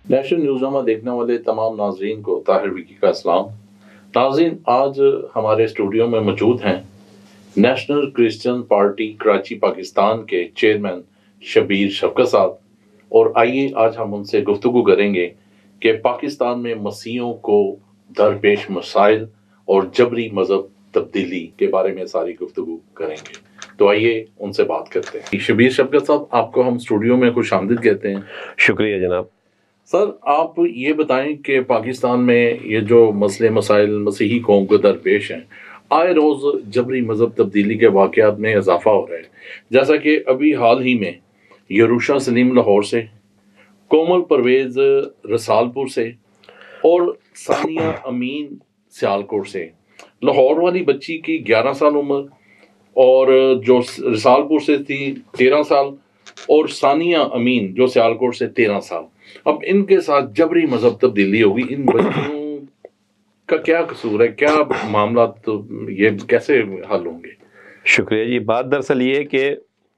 National news نامہ دیکھنے والے تمام ناظرین کو طاہر وکی کا اسلام۔ ناظرین، آج ہمارے اسٹوڈیو میں موجود ہیں national Christian party Karachi Pakistan کے چیئرمین شبیر شفقت صاحب، اور آئیے آج ہم ان سے گفتگو کریں گے کہ پاکستان میں مسیحیوں کو درپیش مسائل اور جبری مذہب تبدیلی کے بارے میں ساری گفتگو کریں گے۔ تو آئیے ان سے بات کرتے ہیں۔ شبیر شفقت صاحب، آپ کو ہم اسٹوڈیو میں خوش آمدید کہتے ہیں۔ شکریہ جناب۔ سر، آپ یہ بتائیں کہ پاکستان میں یہ جو مسئلے مسائل مسیحی قوم کو درپیش ہیں، آئے روز جبری مذہب تبدیلی کے واقعات میں اضافہ ہو رہا ہے، جیسا کہ ابھی حال ہی میں یروشا سلیم لاہور سے، کومل پرویز رسالپور سے اور ثانیہ امین سیالکوٹ سے، لاہور والی بچی کی 11 سال عمر اور جو رسالپور سے تھی 13 سال، اور ثانیہ امین جو سیالکوٹ سے 13 سال۔ اب ان کے ساتھ جبری مذہب تبدیلی ہوگی، ان بچوں کا کیا قصور ہے؟ کیا معاملات یہ کیسے حل ہوں گے؟ شکریہ جی۔ بات دراصل یہ ہے کہ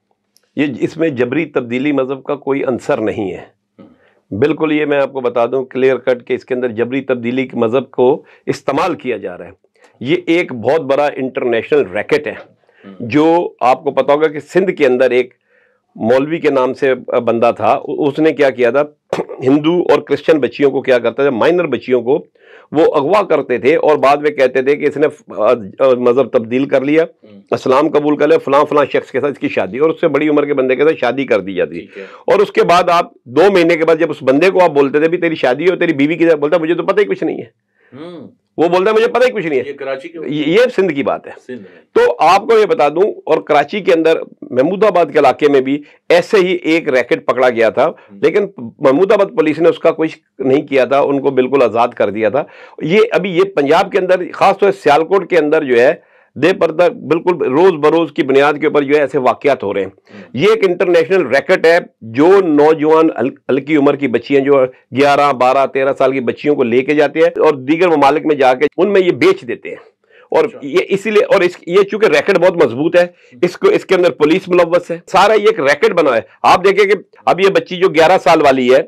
اس میں جبری تبدیلی مذہب کا کوئی عنصر نہیں ہے۔ بالکل یہ میں آپ کو بتا دوں کلیئر کٹ کہ اس کے اندر جبری تبدیلی کے مذہب کو استعمال کیا جا رہا ہے۔ یہ ایک بہت بڑا انٹرنیشنل ریکٹ ہے، جو آپ کو پتا ہوگا کہ سندھ کے اندر ایک مولوی کے نام سے بندہ تھا، اس نے کیا کیا تھا، ہندو اور کرسچن بچیوں کو کیا کرتا تھا، مائنر بچیوں کو وہ اغوا کرتے تھے اور بعد میں کہتے تھے کہ اس نے مذہب تبدیل کر لیا، اسلام قبول کر لیا، فلاں فلاں شخص کے ساتھ اس کی شادی، اور اس سے بڑی عمر کے بندے کے ساتھ شادی کر دی جاتی، اور اس کے بعد آپ 2 مہینے کے بعد جب اس بندے کو آپ بولتے تھے بھی تیری شادی ہو، تیری بیوی کی طرف، بولتا مجھے تو پتہ ہی کچھ نہیں ہے، وہ بولتا ہے مجھے پتہ ہی کچھ نہیں ہے۔ یہ سندھ کی بات ہے۔ تو آپ کو یہ بتا دوں، اور کراچی کے اندر محمود آباد کے علاقے میں بھی ایسے ہی ایک ریکٹ پکڑا گیا تھا، لیکن محمود آباد پولیس نے اس کا کچھ نہیں کیا تھا، ان کو بالکل آزاد کر دیا تھا۔ یہ پنجاب کے اندر، خاص طور سے سیالکوٹ کے اندر جو ہے دے پردہ بالکل روز بروز کی بنیاد کے اوپر جو ہے ایسے واقعات ہو رہے ہیں۔ یہ ایک انٹرنیشنل ریکٹ ہے جو نوجوان ہلکی عمر کی بچیاں جو 11 12 13 سال کی بچیوں کو لے کے جاتے ہیں اور دیگر ممالک میں جا کے ان میں یہ بیچ دیتے ہیں، اور یہ اسی لیے، اور یہ چونکہ ریکٹ بہت مضبوط ہے، اس کے اندر پولیس ملوث ہے، سارا یہ ایک ریکٹ بنا ہے۔ آپ دیکھیں کہ اب یہ بچی جو 11 سال والی ہے،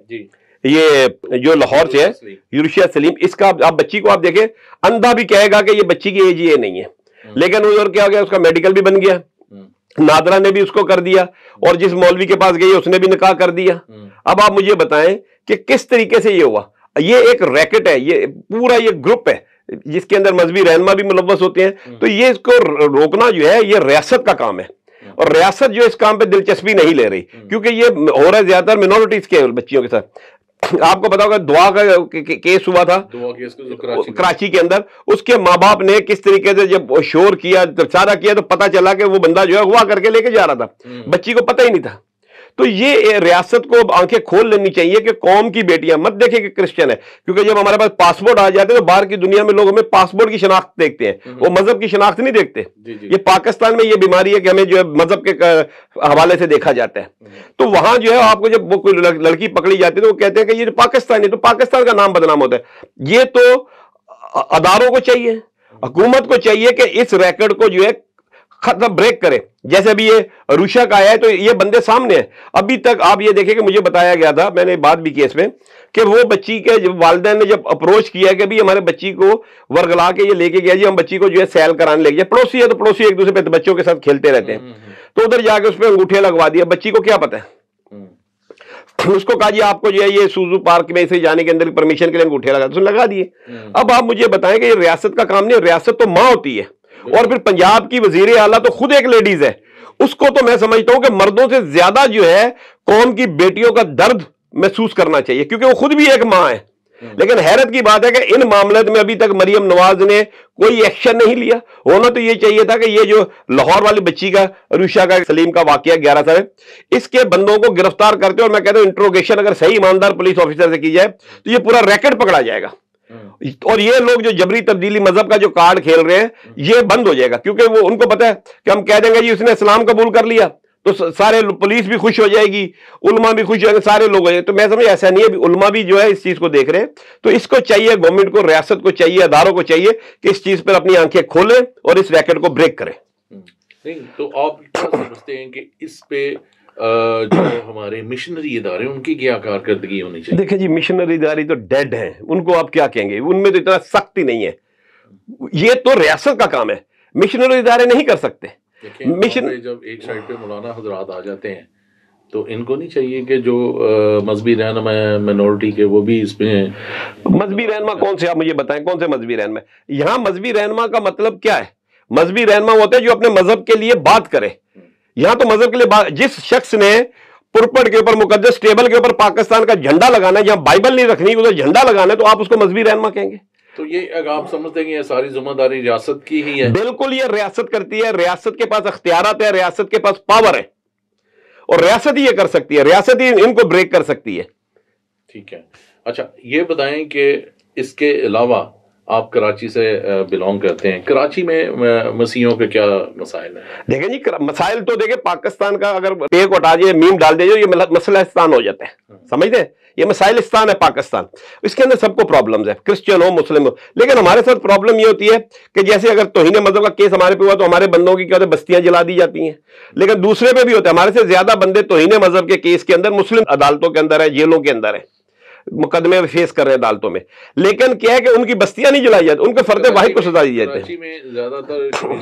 یہ جو لاہور سے ہے، یروشا سلیم، اس کا آپ بچی کو آپ دیکھیں، اندھا بھی کہے گا کہ یہ بچی کی ایج یہ نہیں ہے، لیکن ادھر کیا ہو گیا، اس کا میڈیکل بھی بن گیا، نادرہ نے بھی اس کو کر دیا، اور جس مولوی کے پاس گئی اس نے بھی نکاح کر دیا۔ اب آپ مجھے بتائیں کہ کس طریقے سے یہ ہوا۔ یہ ایک ریکٹ ہے، یہ پورا یہ گروپ ہے جس کے اندر مذہبی رہنما بھی ملوث ہوتے ہیں، تو یہ اس کو روکنا جو ہے یہ ریاست کا کام ہے، اور ریاست جو اس کام پہ دلچسپی نہیں لے رہی، کیونکہ یہ ہو رہا ہے زیادہ تر منورٹیز کے بچیوں کے ساتھ۔ آپ کو پتا ہوگا دعا کا کیس ہوا تھا کراچی کے اندر، اس کے ماں باپ نے کس طریقے سے جب شور کیا، جب سارا کیا، تو پتا چلا کہ وہ بندہ جو ہے اغوا کر کے لے کے جا رہا تھا، بچی کو پتہ ہی نہیں تھا۔ تو یہ ریاست کو آنکھیں کھول لینی چاہیے کہ قوم کی بیٹیاں مت دیکھیں کہ کرسچن ہے، کیونکہ جب ہمارے پاس پاسپورٹ آ جاتے ہیں تو باہر کی دنیا میں لوگ ہمیں پاسپورٹ کی شناخت دیکھتے ہیں، وہ مذہب کی شناخت نہیں دیکھتے۔ یہ پاکستان میں یہ بیماری ہے کہ ہمیں جو ہے مذہب کے حوالے سے دیکھا جاتا ہے، تو وہاں جو ہے آپ کو جب وہ کوئی لڑکی پکڑی جاتی ہے تو وہ کہتے ہیں کہ یہ پاکستانی ہے، تو پاکستان کا نام بدنام ہوتا ہے۔ یہ تو اداروں کو چاہیے، حکومت کو چاہیے کہ اس ریکٹ کو جو ہے ختم بریک کرے، جیسے ابھی یہ روشا کا آیا ہے تو یہ بندے سامنے ہیں۔ ابھی تک آپ یہ دیکھیں کہ مجھے بتایا گیا تھا، میں نے بات بھی کی اس میں، کہ وہ بچی کے والدین نے جب اپروچ کیا کہ ابھی ہمارے بچی کو ورگلا کے یہ لے کے گیا جی، ہم بچی کو جو ہے سیل کرانے لے گئے، پڑوسی ہے تو پڑوسی ایک دوسرے پہ بچوں کے ساتھ کھیلتے رہتے ہیں، تو ادھر جا کے اس پہ انگوٹھے لگوا دیا۔ بچی کو کیا پتہ ہے، اس کو کہا جی آپ کو جو ہے یہ سوزو پارک میں اسے جانے کے اندر پرمیشن کے لیے انگوٹھے لگا دیے۔ اب آپ مجھے بتائیں کہ یہ ریاست کا کام نہیں، ریاست تو ماں ہوتی ہے، اور پھر پنجاب کی وزیر اعلیٰ تو خود ایک لیڈیز ہے، اس کو تو میں سمجھتا ہوں کہ مردوں سے زیادہ جو ہے قوم کی بیٹیوں کا درد محسوس کرنا چاہیے، کیونکہ وہ خود بھی ایک ماں ہے۔ لیکن حیرت کی بات ہے کہ ان معاملات میں ابھی تک مریم نواز نے کوئی ایکشن نہیں لیا۔ ہونا تو یہ چاہیے تھا کہ یہ جو لاہور والی بچی کا، روشا کا سلیم کا واقعہ 11 سال، اس کے بندوں کو گرفتار کرتے، اور میں کہتا ہوں انٹروگیشن اگر صحیح ایماندار پولیس آفیسر سے کی جائے تو یہ پورا ریکٹ پکڑا جائے گا، اور یہ لوگ جو جبری تبدیلی مذہب کا جو کارڈ کھیل رہے ہیں یہ بند ہو جائے گا، کیونکہ وہ ان کو پتہ ہے کہ ہم کہہ دیں گے جی اس نے اسلام قبول کر لیا تو سارے پولیس بھی خوش ہو جائے گی، علماء بھی خوش ہو جائیں گے، سارے لوگ ہو جائیں گے۔ تو میں سمجھ ایسا نہیں ہے، علماء بھی جو ہے اس چیز کو دیکھ رہے ہیں، تو اس کو چاہیے، گورنمنٹ کو، ریاست کو چاہیے، اداروں کو چاہیے کہ اس چیز پر اپنی آنکھیں کھولیں اور اس ریکٹ کو بریک کریں۔ نہیں تو آپ کیا سمجھتے ہیں کہ اس پہ جو ہمارے مشنری ادارے ان کی کیا کارکردگی ہونی چاہیے؟ دیکھیں جی مشنری ادارے تو ڈیڈ ہیں، ان کو آپ کیا کہیں گے، ان میں تو اتنا سختی نہیں ہے، یہ تو ریاست کا کام ہے، مشنری ادارے نہیں کر سکتے۔ مشن جب ایک سائڈ پہ مولانا حضرات آ جاتے ہیں تو ان کو نہیں چاہیے کہ جو مذہبی رہنما مینورٹی کے وہ بھی اس میں مذہبی رہنما کون سے، آپ مجھے بتائیں کون سے مذہبی رہنما؟ یہاں مذہبی رہنما کا مطلب کیا ہے؟ مذہبی رہنما ہوتا ہے جو اپنے مذہب کے لیے بات کرے۔ یہاں تو مذہب کے لیے جس شخص نے پرپٹ کے اوپر مقدس ٹیبل کے اوپر پاکستان کا جھنڈا لگانا ہے، جہاں بائبل نہیں رکھنی ادھر جھنڈا لگانا ہے، تو آپ اس کو مذہبی رہنما کہیں گے؟ تو یہ آپ سمجھتے ہیں کہ یہ ساری ذمہ داری ریاست کی ہی ہے؟ بالکل، یہ ریاست کرتی ہے، ریاست کے پاس اختیارات ہے، ریاست کے پاس پاور ہے، اور ریاست ہی یہ کر سکتی ہے، ریاست ہی ان کو بریک کر سکتی ہے۔ ٹھیک ہے، اچھا یہ بتائیں کہ اس کے علاوہ آپ کراچی سے بلونگ کرتے ہیں، کراچی میں مسیحیوں کے کیا مسائل ہیں؟ دیکھیں جی مسائل تو دیکھیں پاکستان کا اگر ایک ہٹا دیے میم ڈال دے یہ مسئلہستان ہو جاتا ہے، سمجھتے ہیں؟ یہ مسائلستان ہے پاکستان، اس کے اندر سب کو پرابلمز ہے، کرسچن ہو مسلم ہو، لیکن ہمارے ساتھ پرابلم یہ ہوتی ہے کہ جیسے اگر توہین مذہب کا کیس ہمارے پہ ہوا تو ہمارے بندوں کی کیا ہوتا ہے، بستیاں جلا دی جاتی ہیں، لیکن دوسرے پہ بھی ہوتا ہے، ہمارے سے زیادہ بندے توہین مذہب کے کیس کے اندر مسلم عدالتوں کے اندر ہے، جیلوں کے اندر ہے، مقدمے فیس کر رہے ہیں عدالتوں میں، لیکن کیا ہے کہ ان کی بستیاں نہیں جلائی جاتی، ان کے فرد واحد کو سزا دی جاتی ہے۔ کراچی میں زیادہ تر شبیر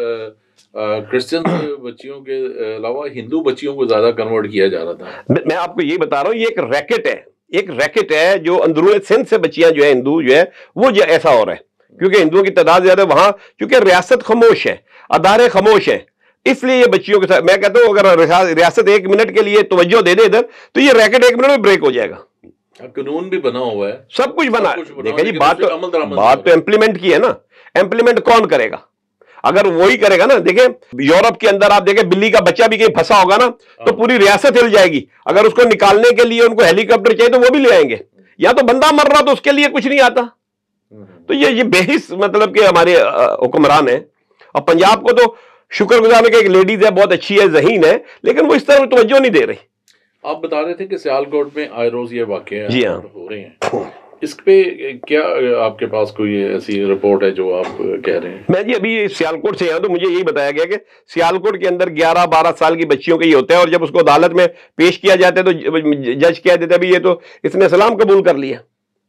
صاحب کرسچن بچیوں کے علاوہ ہندو بچیوں کو زیادہ کنورٹ کیا جا رہا تھا۔ میں آپ کو یہ بتا رہا ہوں، یہ ایک ریکٹ ہے، ایک ریکٹ ہے جو اندرون سندھ سے بچیاں جو ہے ہندو جو ہے وہ ایسا ہو رہا ہے، کیونکہ ہندوؤں کی تعداد زیادہ ہے وہاں، کیونکہ ریاست خاموش ہے، ادارے خاموش ہیں، اس لیے یہ بچیوں کے ساتھ میں کہتا ہوں اگر ریاست ایک منٹ کے لیے توجہ دے دے ادھر تو یہ ریکٹ ایک منٹ میں بریک ہو جائے گا۔ قانون بھی بنا ہوا ہے، سب کچھ بنا ہے، دیکھیں جی بات تو امپلیمنٹ کی ہے نا، امپلیمنٹ کون کرے گا؟ اگر وہی کرے گا نا، دیکھیں یورپ کے اندر آپ دیکھیں بلی کا بچہ بھی کہیں پھنسا ہوگا نا تو پوری ریاست ہل جائے گی، اگر اس کو نکالنے کے لیے ان کو ہیلی کاپٹر چاہیے تو وہ بھی لے آئیں گے، یا تو بندہ مر رہا تو اس کے لیے کچھ نہیں آتا۔ تو یہ بحث مطلب کہ ہمارے حکمران ہیں، اور پنجاب کو تو شکر گزار کہ ایک لیڈیز ہے بہت اچھی ہے، ذہین ہے، لیکن وہ اس طرح توجہ نہیں دے رہی۔ آپ بتا رہے تھے کہ سیالکوٹ میں آئے روز یہ واقعے جی ہاں ہو رہے ہیں، اس پہ کیا آپ کے پاس کوئی ایسی رپورٹ ہے جو آپ کہہ رہے ہیں؟ میں جی ابھی سیالکوٹ سے تو مجھے یہی بتایا گیا کہ سیالکوٹ کے اندر 11-12 سال کی بچیوں کا یہ ہوتا ہے، اور جب اس کو عدالت میں پیش کیا جاتا ہے تو جج کہہ دیتا ہے یہ تو اس نے اسلام قبول کر لیا۔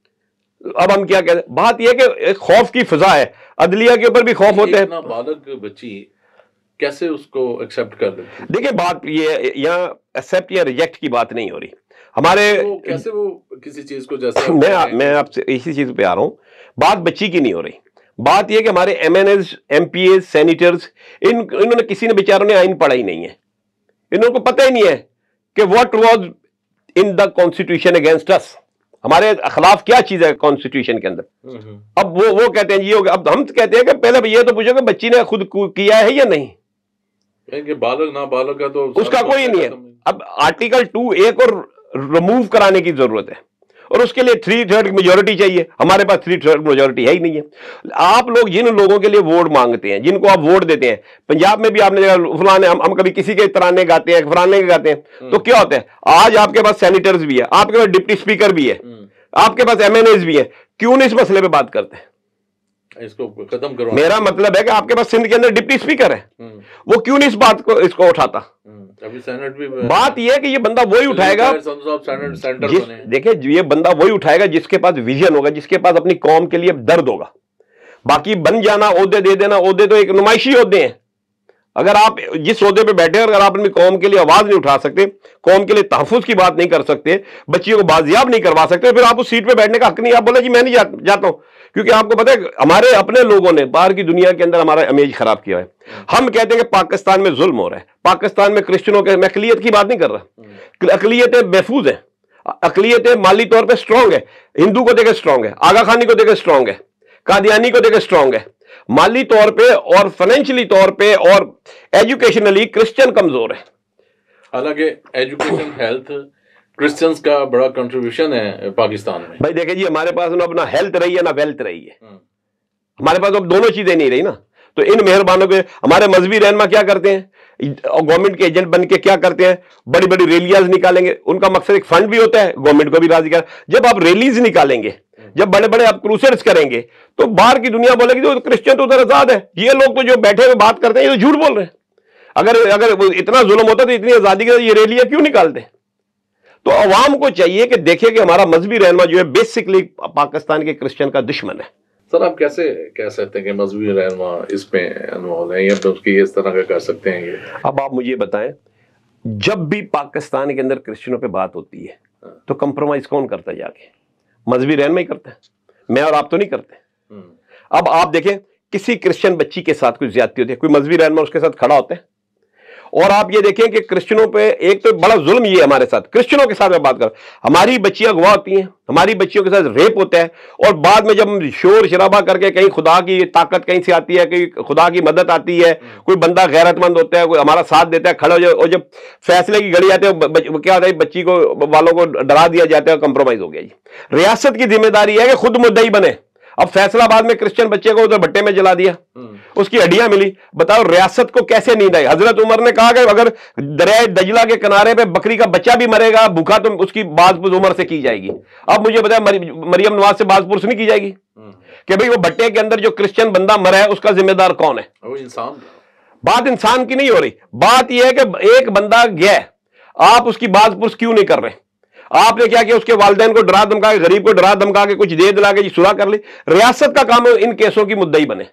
اب ہم کیا کہتے ہیں، بات یہ کہ ایک خوف کی فضا ہے، عدلیہ کے اوپر بھی خوف ہوتا ہے۔ اتنا بالغ بچی کیسے اس کو ایکسپٹ کر دیتے؟ دیکھیں بات یہ یہاں ایکسپٹ یا ریجیکٹ کی بات نہیں ہو رہی ہمارے، کیسے وہ کسی چیز کو جیسے میں آپ سے اسی چیز پہ آ رہا ہوں، بات بچی کی نہیں ہو رہی، بات یہ کہ ہمارے M N As, M P As, senators, انہوں نے کسی نے بیچاروں نے آئین پڑھا ہی نہیں ہے، انہوں کو پتہ ہی نہیں ہے کہ what was in the constitution against اس، ہمارے خلاف کیا چیز ہے کانسٹیٹیوشن کے اندر۔ اب وہ کہتے ہیں جی اب ہم کہتے ہیں کہ پہلے یہ تو پوچھو کہ بچی نے خود کیا ہے یا نہیں، بالغ نہ بالغ کا تو اس کا کوئی نہیں ہے۔ اب آرٹیکل 2A کو ریموو کرانے کی ضرورت ہے، اور اس کے لیے 3/3 میجورٹی چاہیے، ہمارے پاس 3/3 میجورٹی ہے ہی نہیں ہے۔ آپ لوگ جن لوگوں کے لیے ووٹ مانگتے ہیں، جن کو آپ ووٹ دیتے ہیں، پنجاب میں بھی آپ نے فلانے ہم کبھی کسی کے ترانے گاتے ہیں، فلانے کے گاتے ہیں، تو کیا ہوتا ہے آج آپ کے پاس سینیٹرز بھی ہے، آپ کے پاس ڈپٹی اسپیکر بھی ہے، آپ کے پاس ایم این ایز بھی ہے، کیوں نہیں اس مسئلے پہ بات کرتے ہیں؟ اس کو ختم کرو۔ میرا میرا مطلب ہے کہ آپ کے پاس سندھ کے اندر ڈپٹی اسپیکر ہے، وہ کیوں نہیں اس بات کو اس کو اٹھاتا؟ ابھی سینٹ بھی بات یہ ہے کہ یہ بندہ وہی اٹھائے گا، دیکھیں یہ بندہ وہی اٹھائے گا جس کے پاس ویژن ہوگا، جس کے پاس اپنی قوم کے لیے درد ہوگا۔ باقی بن جانا، عہدے دے دینا، عہدے تو ایک نمائشی عہدے ہیں، اگر آپ جس عہدے پہ بیٹھے اگر آپ اپنی قوم کے لیے آواز نہیں اٹھا سکتے، قوم کے لیے تحفظ کی بات نہیں کر سکتے، بچیوں کو بازیاب نہیں کروا سکتے، پھر آپ اس سیٹ پہ بیٹھنے کا حق نہیں۔ آپ بولے جی میں نہیں جاتا ہوں، کیونکہ آپ کو پتہ ہے ہمارے اپنے لوگوں نے باہر کی دنیا کے اندر ہمارا امیج خراب کیا ہے۔ ہم کہتے ہیں کہ پاکستان میں ظلم ہو رہا ہے، پاکستان میں کرسچنوں کے، میں اقلیت کی بات نہیں کر رہا، اقلیتیں محفوظ ہیں، اقلیتیں مالی طور پہ سٹرونگ ہے، ہندو کو دیکھے سٹرونگ ہے، آغا خانی کو دیکھے سٹرونگ ہے، قادیانی کو دیکھے سٹرونگ ہے، مالی طور پہ اور فائنینشلی طور پہ اور ایجوکیشنلی کرسچن کمزور ہے۔ حالانکہ ایجوکیشن، ہیلتھ، کرسچنز کا بڑا کنٹریبیوشن ہے پاکستان میں۔ بھائی دیکھیں جی ہمارے پاس نہ اپنا ہیلتھ رہی ہے نہ ویلتھ رہی ہے، ہمارے پاس اب دونوں چیزیں نہیں رہی نا۔ تو ان مہربانوں کے ہمارے مذہبی رہنما کیا کرتے ہیں، گورنمنٹ کے ایجنٹ بن کے کیا کرتے ہیں، بڑی بڑی ریلیاز نکالیں گے، ان کا مقصد ایک فنڈ بھی ہوتا ہے، گورنمنٹ کو بھی راضی کر۔ جب آپ ریلیز نکالیں گے، جب بڑے بڑے آپ کروسیڈز کریں گے تو باہر کی دنیا بولے گی تو کرسچن تو ادھر آزاد ہے، یہ لوگ تو جو بیٹھے ہوئے بات کرتے ہیں یہ تو جھوٹ بول رہے ہیں۔ اگر اتنا ظلم ہوتا تو اتنی آزادی کے ساتھ یہ ریلیاں کیوں نکالتے؟ تو عوام کو چاہیے کہ دیکھے کہ ہمارا مذہبی رہنما جو ہے بیسکلی پاکستان کے کرسچن کا دشمن ہے. سر آپ کیسے کہہ سکتے ہیں کہ مذہبی رہنما اس پہ انوالو ہیں یا پھر اس کی اس طرح کا کر سکتے ہیں یہ؟ اب آپ مجھے بتائیں، جب بھی پاکستان کے اندر کرسچنوں پہ بات ہوتی ہے تو کمپرومائز کون کرتا ہے؟ جا کے مذہبی رہنما ہی کرتا ہے، میں اور آپ تو نہیں کرتے. اب آپ دیکھیں کسی کرسچن بچی کے ساتھ کوئی زیادتی ہوتی ہے، کوئی مذہبی رہنما اس کے ساتھ کھڑا ہوتا ہے؟ اور آپ یہ دیکھیں کہ کرسچنوں پہ ایک تو بڑا ظلم یہ ہے ہمارے ساتھ، کرسچنوں کے ساتھ میں بات کر، ہماری بچیاں گواہ ہوتی ہیں، ہماری بچیوں کے ساتھ ریپ ہوتا ہے، اور بعد میں جب ہم شور شرابہ کر کے کہیں خدا کی طاقت کہیں سے آتی ہے، کہیں خدا کی مدد آتی ہے، کوئی بندہ غیرت مند ہوتا ہے، کوئی ہمارا ساتھ دیتا ہے، کھڑا ہو جائے، اور جب فیصلے کی گھڑی آتی ہے کیا ہوتا ہے، بچی کو والوں کو ڈرا دیا جاتا ہے، کمپرومائز ہو گیا. جی ریاست کی ذمہ داری ہے کہ خود مدعی بنے. اب فیصلہ آباد میں کرسچن بچے کو ادھر بھٹے میں جلا دیا، اس کی ہڈیاں ملی، بتاؤ ریاست کو کیسے نیند آئی؟ حضرت عمر نے کہا کہ اگر دریائے دجلہ کے کنارے پہ بکری کا بچہ بھی مرے گا بھوکا تو اس کی باز پرس عمر سے کی جائے گی. اب مجھے بتایا مریم نواز سے باز پرس نہیں کی جائے گی کہ بھئی وہ بھٹے کے اندر جو کرسچن بندہ مرا ہے اس کا ذمہ دار کون ہے؟ وہ انسان. بات انسان کی نہیں ہو رہی، بات یہ ہے کہ ایک بندہ گیا، آپ اس کی باز پرس کیوں نہیں کر رہے؟ آپ نے کیا اس کے والدین کو ڈرا دھمکا کے، غریب کو ڈرا دھمکا کے کچھ دے دلا کے جی سلا کر لی. ریاست کا کام ہے ان کیسوں کی مدعی بنے.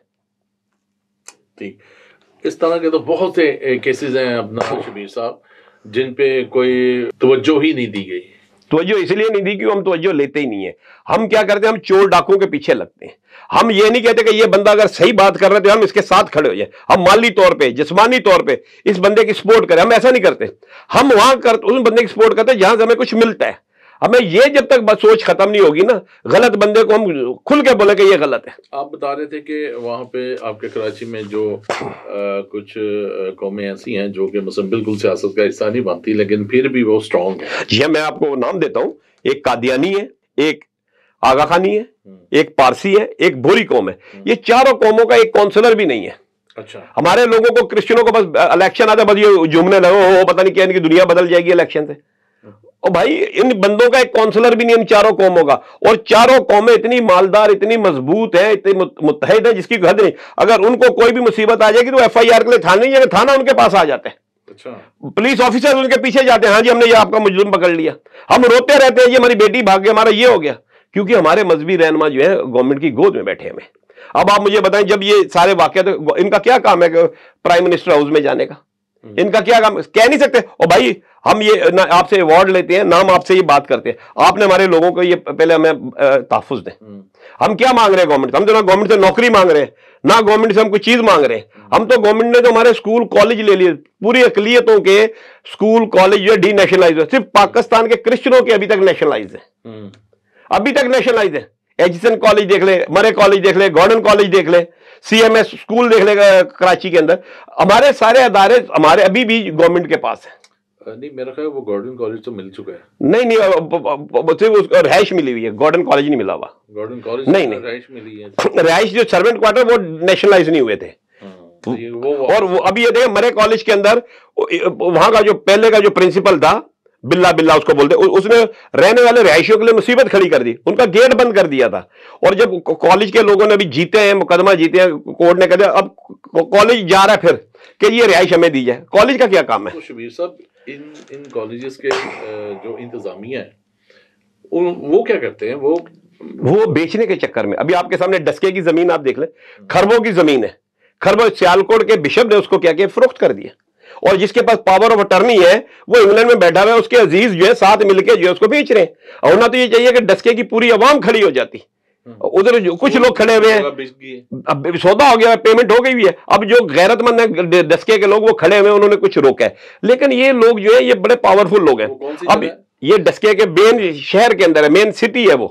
ٹھیک، اس طرح کے تو بہت سے کیسز ہیں اپنا شبیر صاحب جن پہ کوئی توجہ ہی نہیں دی گئی. توجہ اس لیے نہیں دی کہ ہم توجہ لیتے ہی نہیں ہیں. ہم کیا کرتے ہیں؟ ہم چور ڈاکوں کے پیچھے لگتے ہیں. ہم یہ نہیں کہتے کہ یہ بندہ اگر صحیح بات کر رہے تو ہم اس کے ساتھ کھڑے ہو جائیں، ہم مالی طور پہ جسمانی طور پہ اس بندے کی سپورٹ کریں. ہم ایسا نہیں کرتے، ہم وہاں اس بندے کی سپورٹ کرتے ہیں جہاں سے ہمیں کچھ ملتا ہے. ہمیں یہ جب تک سوچ ختم نہیں ہوگی نا، غلط بندے کو ہم کھل کے بولے کہ یہ غلط ہے. آپ بتا رہے تھے کہ وہاں پہ آپ کے کراچی میں جو کچھ قومیں ایسی ہیں جو کہ مثلا بالکل سیاست کا حصہ نہیں بنتی لیکن پھر بھی وہ اسٹرانگ ہیں. جی میں آپ کو نام دیتا ہوں، ایک قادیانی ہے، ایک آغا خانی ہے، ایک پارسی ہے، ایک بھوری قوم ہے. یہ چاروں قوموں کا ایک کونسلر بھی نہیں ہے. اچھا، ہمارے لوگوں کو کرسچنوں کو بس الیکشن آتا ہے، بس یہ جھومنے لگو، پتہ نہیں کیا ان کی دنیا بدل جائے گی الیکشن سے. اور بھائی ان بندوں کا ایک کونسلر بھی نہیں ان چاروں قوموں کا، اور چاروں قومیں اتنی مالدار، اتنی مضبوط ہیں، اتنی متحد ہیں جس کی حد نہیں. اگر ان کو کوئی بھی مصیبت آ جائے گی تو ایف آئی آر کے لیے تھانے نہیں جائے، تھانہ ان کے پاس آ جاتا ہے. اچھا، پولیس آفیسر ان کے پیچھے جاتے ہیں، ہاں جی ہم نے یہ آپ کا مجرم پکڑ لیا. ہم روتے رہتے ہیں یہ ہماری بیٹی بھاگ گئی، ہمارا یہ ہو گیا، کیونکہ ہمارے مذہبی رہنما جو ہے گورنمنٹ کی گود میں بیٹھے ہوئے. اب آپ مجھے بتائیں جب یہ سارے واقعات، ان کا کیا کام ہے کہ پرائم منسٹر ہاؤس میں جانے کا؟ ان کا کیا کام؟ کہہ نہیں سکتے اور بھائی ہم یہ آپ سے ایوارڈ لیتے ہیں، نام آپ سے یہ بات کرتے ہیں، آپ نے ہمارے لوگوں کو یہ پہلے ہمیں تحفظ دیں. ہم کیا مانگ رہے ہیں گورنمنٹ؟ ہم تو نہ گورنمنٹ سے نوکری مانگ رہے ہیں، نہ گورنمنٹ سے ہم کوئی چیز مانگ رہے ہیں. ہم تو گورنمنٹ نے تو ہمارے اسکول کالج لے لیے، پوری اقلیتوں کے اسکول کالج جو ہے ڈی نیشنلائز ہوئے. صرف پاکستان کے کرسچنوں کے ابھی تک نیشنلائز ہیں، ابھی تک نیشنلائز ہیں. ایجسن کالج دیکھ لیں، مرے کالج دیکھ لیں، گارڈن کالج دیکھ لیں، سی ایم ایس اسکول دیکھ لیں کراچی کے اندر. ہمارے سارے ادارے ہمارے ابھی بھی گورنمنٹ کے پاس ہیں. نہیں میرا خیال وہ گارڈن کالج تو مل چکا ہے. نہیں صرف رہائش ملی ہوئی ہے، گارڈن کالج نہیں ملا ہوا. گارڈن کالج نہیں رہائش ملی ہے، رہائش جو سروینٹ کوارٹر وہ نیشنلائز نہیں ہوئے تھے. اور وہ ابھی یہ دیکھیں مرے کالج کے اندر وہاں کا جو پہلے کا جو پرنسپل تھا، بلا اس کو بولتے، اس نے رہنے والے رہائشیوں کے لیے مصیبت کھڑی کر دی، ان کا گیٹ بند کر دیا تھا. اور جب کالج کے لوگوں نے ابھی جیتے ہیں، مقدمہ جیتے ہیں، کورٹ نے کہہ دیا اب کالج جا رہا ہے پھر کہ یہ رہائش ہمیں دی جائے. کالج کا کیا کام ہے؟ شبیر صاحب ان کالجز کے جو انتظامیہ ہیں وہ کیا کرتے ہیں؟ وہ بیچنے کے چکر میں، ابھی آپ کے سامنے ڈسکے کی زمین آپ دیکھ لیں، خربوں کی زمین ہے، خربوں سیالکوٹ کے بشپ نے اس کو کیا کیا فروخت کر دیا. اور جس کے پاس پاور آف اٹرنی ہے وہ انگلینڈ میں بیٹھا ہوا ہے، اس کے عزیز جو ہے ساتھ مل کے جو ہے اس کو بیچ رہے ہیں. اور نہ تو یہ چاہیے کہ ڈسکے کی پوری عوام کھڑی ہو جاتی، ادھر کچھ لوگ کھڑے ہوئے ہیں، اب سودا ہو گیا، پیمنٹ ہو گئی ہوئی ہے. اب جو غیرت مند ہیں ڈسکے کے لوگ وہ کھڑے ہوئے، انہوں نے کچھ روکا ہے. لیکن یہ لوگ جو ہے یہ بڑے پاورفل لوگ ہیں. اب یہ ڈسکے کے مین شہر کے اندر ہے، مین سٹی ہے، وہ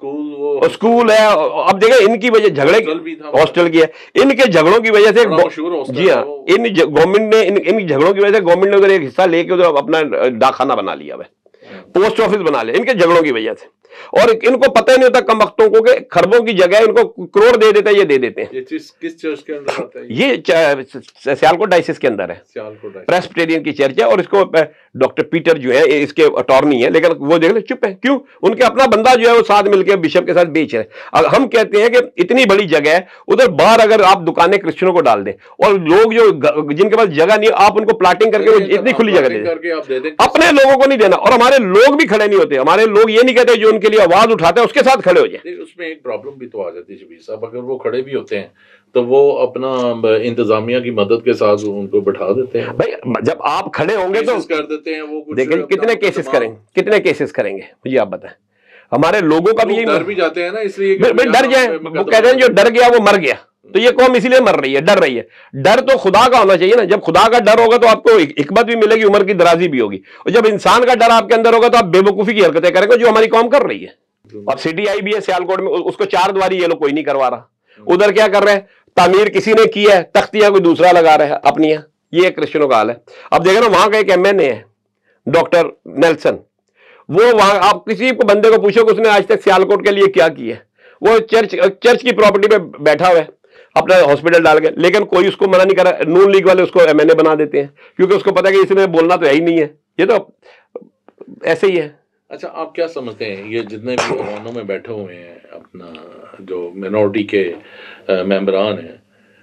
اسکول ہے. اب دیکھیں ان کی وجہ جھگڑے ہاسٹل کی ہے، ان کے جھگڑوں کی وجہ سے جی ہاں گورنمنٹ نے ان جھگڑوں کی وجہ سے گورنمنٹ نے ادھر ایک حصہ لے کے ادھر اپنا ڈاک خانہ بنا لیا ہے، پوسٹ آفس بنا لیا ان کے جھگڑوں کی وجہ سے. اور ان کو پتہ نہیں ہوتا کم وقتوں کو کہ خربوں کی جگہ ان کو کروڑ دے دیتا ہے، یہ دے دیتے ہیں. یہ چیز کس چرچ کے اندر آتا ہے؟ یہ سیالکوٹ ڈائسس کے اندر ہے، پریسبیٹیرین کی چرچ ہے، اور اس کو ڈاکٹر پیٹر جو ہے اس کے اٹارنی ہے، لیکن وہ دیکھ لیں چپ ہے. کیوں؟ ان کے اپنا بندہ جو ہے وہ ساتھ مل کے بشپ کے ساتھ بیچ رہے. ہم کہتے ہیں کہ اتنی بڑی جگہ ہے، ادھر باہر اگر آپ دکانیں کرسچنوں کو ڈال دیں، اور لوگ جو جن کے پاس جگہ نہیں، آپ ان کو پلاٹنگ کر کے اتنی کھلی جگہ دے دیں، اپنے لوگوں کو نہیں دینا. اور ہمارے لوگ بھی کھڑے نہیں ہوتے، ہمارے لوگ یہ نہیں کہتے جو ان کے لیے آواز اٹھاتے ہیں اس کے ساتھ کھڑے ہو جائیں. اس میں ایک پرابلم بھی تو آ جاتی ہے شبیر صاحب، اگر وہ کھڑے بھی ہوتے ہیں تو وہ اپنا انتظامیہ کی مدد کے ساتھ ان کو بٹھا دیتے ہیں. بھائی جب آپ کھڑے ہوں گے تو کر دیتے ہیں وہ. دیکھیں کتنے کیسز کریں گے مجھے آپ بتائیں. ہمارے لوگوں کا بھی ڈر بھی جاتے ہیں نا، اس لیے ڈر جائیں. وہ کہتے ہیں جو ڈر گیا وہ مر گیا. تو یہ قوم اسی لیے مر رہی ہے، ڈر رہی ہے. ڈر تو خدا کا ہونا چاہیے نا. جب خدا کا ڈر ہوگا تو آپ کو حکمت بھی ملے گی، عمر کی درازی بھی ہوگی. اور جب انسان کا ڈر آپ کے اندر ہوگا تو آپ بے وقوفی کی حرکتیں کریں گے جو ہماری قوم کر رہی ہے. اور سٹی آئی بھی ہے سیالکوٹ میں، اس کو 4 دیواری یہ لوگ کوئی نہیں کروا رہا. ادھر کیا کر رہے ہیں؟ تعمیر کسی نے کی ہے، تختیاں کوئی دوسرا لگا رہا ہے اپنی. یہ کرسچنوں کا حال ہے. اب دیکھیں نا وہاں کا ایک ایم این اے ہے ڈاکٹر نیلسن، وہ وہاں آپ کسی کو بندے کو پوچھو کہ اس نے آج تک سیالکوٹ کے لیے کیا ہے. وہ چرچ کی پراپرٹی پہ بیٹھا ہوا ہے اپنا ہاسپٹل ڈال کے، لیکن کوئی اس کو منع نہیں کر رہا. نون لیگ والے اس کو ایم این اے بنا دیتے ہیں کیونکہ اس کو پتا کہ اس میں بولنا تو ہے ہی نہیں ہے. یہ تو ایسے ہی ہے. اچھا آپ کیا سمجھتے ہیں یہ جتنے بھی ایوانوں میں بیٹھے ہوئے ہیں اپنا جو منورٹی کے ممبران ہیں،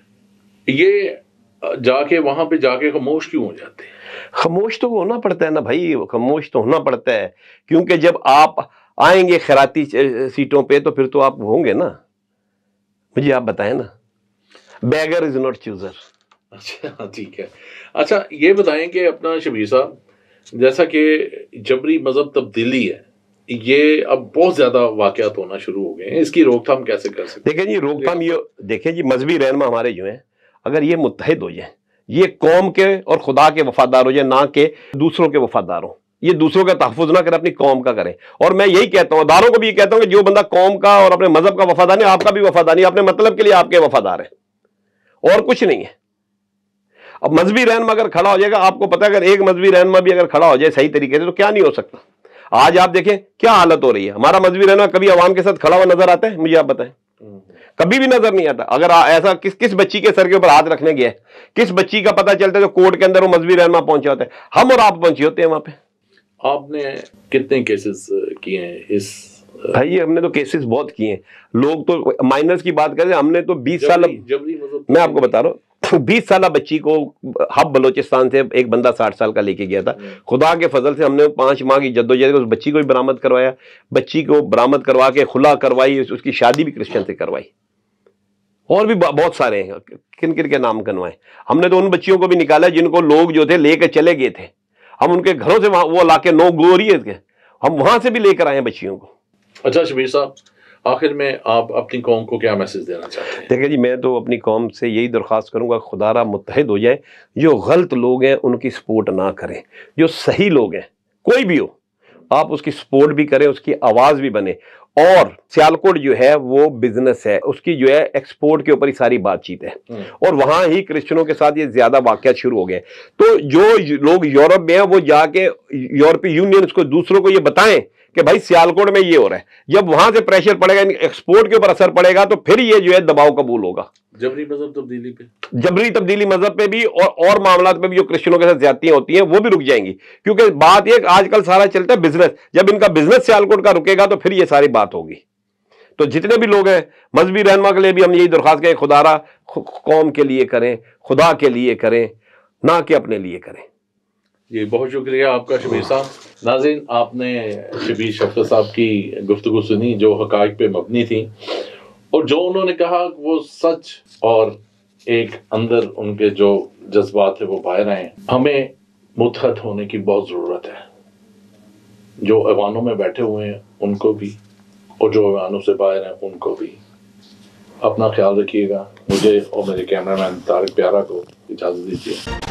یہ جا کے وہاں پہ جا کے خاموش کیوں ہو جاتے ہیں؟ خاموش تو ہونا پڑتا ہے نا بھائی، خاموش تو ہونا پڑتا ہے کیونکہ جب آپ آئیں گے خیراتی سیٹوں پہ تو پھر تو آپ ہوں گے نا. مجھے آپ بتائیں نا، بیگر از ناٹ چوزر. اچھا ٹھیک ہے. اچھا یہ بتائیں کہ اپنا شبیر صاحب، جیسا کہ جبری مذہب تبدیلی ہے، یہ اب بہت زیادہ واقعات ہونا شروع ہو گئے ہیں، اس کی روک تھام کیسے کر سکتے ہیں؟ دیکھیں جی روک تھام یہ دیکھیں جی مذہبی رہنما ہمارے جو ہیں اگر یہ متحد ہو جائیں، یہ قوم کے اور خدا کے وفادار ہو جائیں، نہ کہ دوسروں کے وفادار ہوں. یہ دوسروں کا تحفظ نہ کریں، اپنی قوم کا کریں. اور میں یہی کہتا ہوں، اداروں کو بھی یہ کہتا ہوں کہ جو بندہ قوم کا اور اپنے مذہب کا وفادار نہیں، آپ کا بھی وفادار نہیں، اپنے مطلب کے لیے آپ کے وفادار ہیں اور کچھ نہیں ہے. اب مذہبی رہنما اگر کھڑا ہو جائے گا، آپ کو پتا ہے اگر ایک مذہبی رہنما بھی اگر کھڑا ہو جائے صحیح طریقے سے تو کیا نہیں ہو سکتا. آج آپ دیکھیں کیا حالت ہو رہی ہے. ہمارا مذہبی رہنما کبھی عوام کے ساتھ کھڑا ہوا نظر آتا ہے؟ مجھے آپ بتائیں. کبھی بھی نظر نہیں آتا. اگر ایسا کس بچی کے سر کے اوپر ہاتھ رکھنے گیا ہے، کس بچی کا پتہ چلتا ہے جو کورٹ کے اندر وہ مذہبی رہنما پہنچے ہوتے ہیں؟ ہم اور آپ پہنچے ہوتے ہیں وہاں پہ. آپ نے کتنے کیسز کیے ہیں اس؟ بھائی ہم نے تو کیسز بہت کیے ہیں. لوگ تو مائنرز کی بات کریں، ہم نے تو 20 سال، میں آپ کو بتا رہا ہوں 20 سالہ بچی کو ہب بلوچستان سے ایک بندہ 60 سال کا لے کے گیا تھا. خدا کے فضل سے ہم نے 5 ماہ کی جدوجہد اس بچی کو بھی برآمد کروایا. بچی کو برآمد کروا کے خلا کروائی، اس کی شادی بھی کرسچن سے کروائی. اور بھی بہت سارے ہیں، کن کے نام کنوائے. ہم نے تو ان بچیوں کو بھی نکالا جن کو لوگ جو تھے لے کے چلے گئے تھے. ہم ان کے گھروں سے وہ لا کے نو گوری ہے ہم وہاں سے بھی لے کر آئے ہیں بچیوں کو. اچھا شبیر صاحب، آخر میں آپ اپنی قوم کو کیا میسج دینا چاہتے ہیں؟ دیکھیں جی میں تو اپنی قوم سے یہی درخواست کروں گا، خدا را متحد ہو جائیں. جو غلط لوگ ہیں ان کی سپورٹ نہ کریں. جو صحیح لوگ ہیں کوئی بھی ہو، آپ اس کی سپورٹ بھی کریں، اس کی آواز بھی بنے. اور سیالکوٹ جو ہے وہ بزنس ہے، اس کی جو ہے ایکسپورٹ کے اوپر ہی ساری بات چیت ہے. اور وہاں ہی کرسچنوں کے ساتھ یہ زیادہ واقعات شروع ہو گئے. تو جو لوگ یورپ میں ہیں وہ جا کے یورپی یونین کو دوسروں کو یہ بتائیں کہ بھائی سیالکوٹ میں یہ ہو رہا ہے. جب وہاں سے پریشر پڑے گا، ایکسپورٹ کے اوپر اثر پڑے گا، تو پھر یہ جو ہے دباؤ قبول ہوگا. جبری مذہب تبدیلی پہ، جبری تبدیلی مذہب پہ بھی اور معاملات پہ بھی جو کرسچنوں کے ساتھ زیادتیاں ہوتی ہیں وہ بھی رک جائیں گی. کیونکہ بات یہ کہ آج کل سارا چلتا ہے بزنس. جب ان کا بزنس سیالکوٹ کا رکے گا تو پھر یہ ساری بات ہوگی. تو جتنے بھی لوگ ہیں مذہبی رہنما کے لیے بھی ہم یہی درخواست کریں، خدا را قوم کے لیے کریں، خدا کے لیے کریں، نہ کہ اپنے لیے کریں. جی بہت شکریہ آپ کا شبیر صاحب. ناظرین آپ نے شبیر شفقت صاحب کی گفتگو سنی جو حقائق پہ مبنی تھی، اور جو انہوں نے کہا وہ سچ اور ایک اندر ان کے جو جذبات ہیں وہ باہر آئے ہیں. ہمیں متحد ہونے کی بہت ضرورت ہے. جو ایوانوں میں بیٹھے ہوئے ہیں ان کو بھی اور جو ایوانوں سے باہر ہیں ان کو بھی. اپنا خیال رکھیے گا. مجھے اور میرے کیمرہ مین طارق پیارا کو اجازت دیجیے.